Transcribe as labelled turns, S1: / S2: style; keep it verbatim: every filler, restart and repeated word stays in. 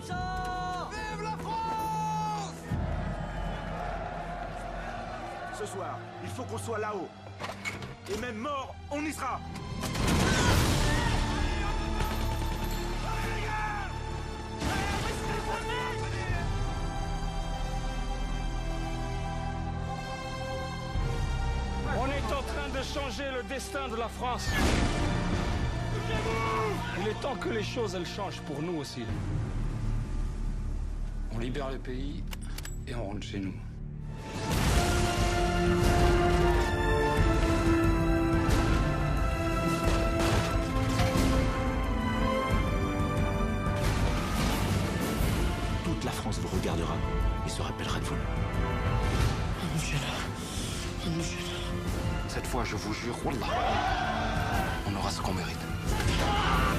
S1: Vive la France!
S2: Ce soir, il faut qu'on soit là-haut. Et même mort, on y sera.
S3: On est en train de changer le destin de la France. Il est temps que les choses, elles changent pour nous aussi. On libère le pays et on rentre chez nous.
S2: Toute la France vous regardera et se rappellera de vous.
S3: Cette fois, je vous jure, Wallah, on aura ce qu'on mérite.